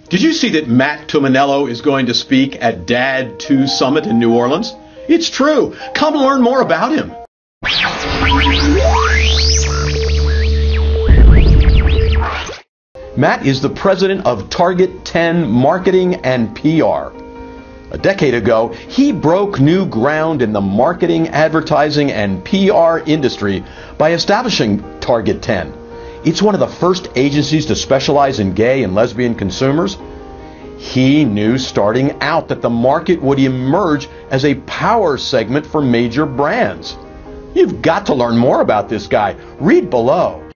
Did you see that Matt Tumminello is going to speak at Dad 2 Summit in New Orleans? It's true. Come learn more about him. Matt is the president of Target 10 Marketing and PR. A decade ago, he broke new ground in the marketing, advertising, and PR industry by establishing Target 10. It's one of the first agencies to specialize in gay and lesbian consumers. He knew starting out that the market would emerge as a power segment for major brands. You've got to learn more about this guy. Read below.